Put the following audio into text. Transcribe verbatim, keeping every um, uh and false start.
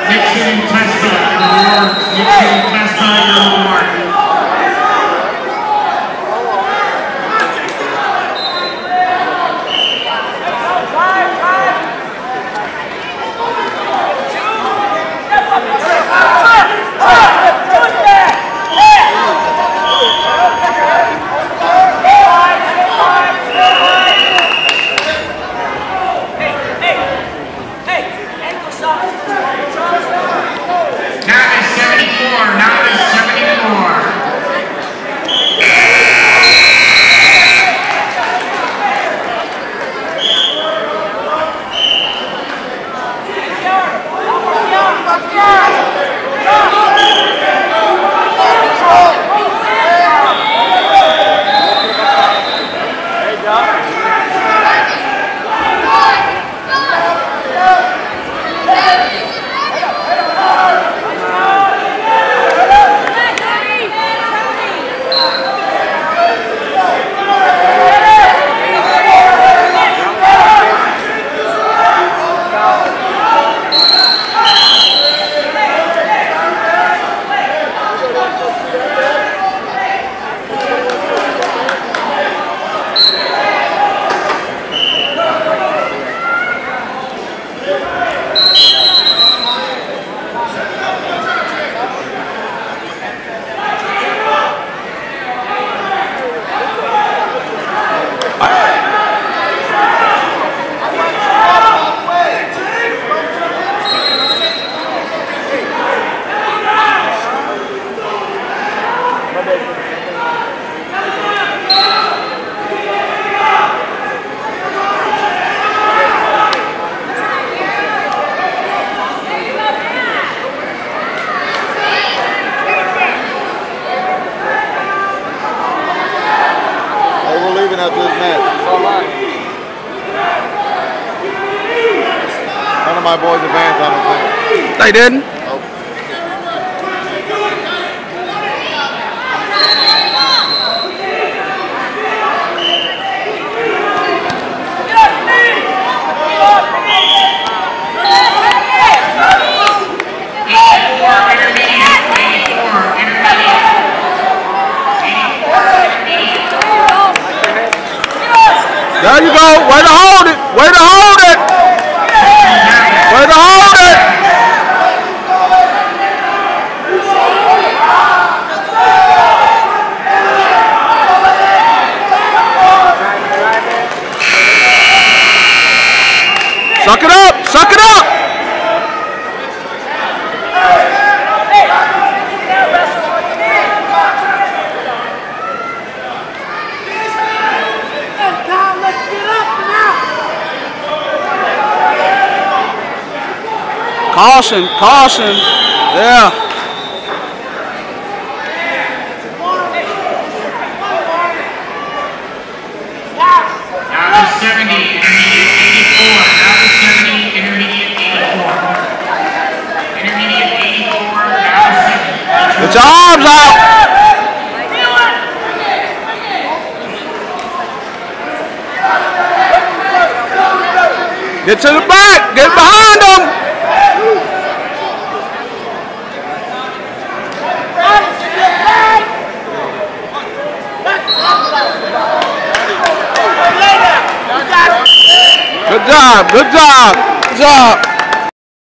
Nick shooting Testa, your award. Nick shooting Testa, your award. After this match. None of my boys advanced, I don't think. They didn't? Nope. There you go. Way to hold it. Way to hold it. Way to hold it. Suck it up. Suck it up. Caution, caution, yeah. Down to seventy, intermediate eighty-four. Down to seventy, intermediate eighty-four. Intermediate eighty-four, down to seventy. Get your arms out. Get to the back, get behind them. Good job, good job, good job.